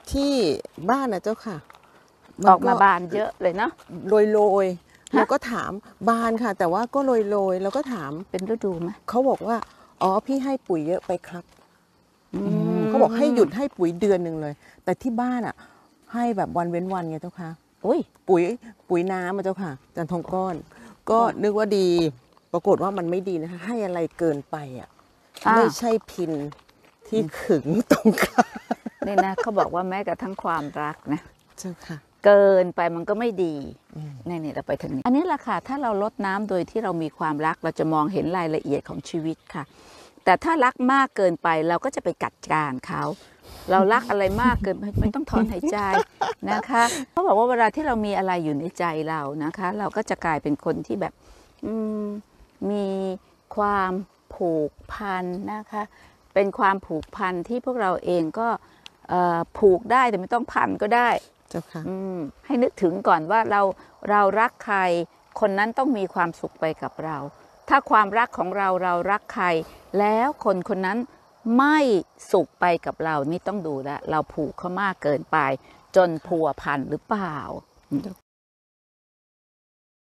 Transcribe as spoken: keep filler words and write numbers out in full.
ที่บ้านนะเจ้าค่ะออกมาบานเยอะเลยเนาะโรยโรยเราก็ถามบานค่ะ แต่ว่าก็โรยโรยเราก็ถามเป็นฤดูไหมเขาบอกว่าอ๋อพี่ให้ปุ๋ยเยอะไปครับอืมเขาบอกให้หยุดให้ปุ๋ยเดือนหนึ่งเลย แต่ที่บ้านอ่ะ ให้แบบวันเว้นวันไงเจ้าค่ะอุ้ยปุ๋ยปุ๋ยน้ำมาเจ้าค่ะจันทองก้อน ก็นึกว่าดี ปรากฏว่ามันไม่ดีนะคะให้อะไรเกินไปอ่ะอ่าไม่ใช่พินที่ขึงตรงกลางนี่นะเขาบอกว่าแม้กระทั่งความรักนะเจ้าค่ะเกินไปมันก็ไม่ดีนี่นี่เราไปทางนี้อันนี้แหละค่ะถ้าเราลดน้ำโดยที่เรามีความรักเราจะมองเห็นรายละเอียดของชีวิตค่ะ แต่ถ้ารักมากเกินไปเราก็จะไปกัดการเขาเรารักอะไรมากเกินไปมันต้องถอนหายใจนะคะเขาบอกว่าเวลาที่เรามีอะไรอยู่ในใจเรานะคะ เราก็จะกลายเป็นคนที่แบบมีความผูกพันนะคะเป็นความผูกพันที่พวกเราเองก็ผูกได้แต่ไม่ต้องพันก็ได้เจ้าค่ะให้นึกถึงก่อนว่าเราเรารักใครคนนั้นต้องมีความสุขไปกับเราถ้าความรักของเราเรารักใครแล้วคนคนนั้นไม่สุขไปกับเรานี่ต้องดูแลเราผูกเขามากเกินไปจนพัวพันหรือเปล่า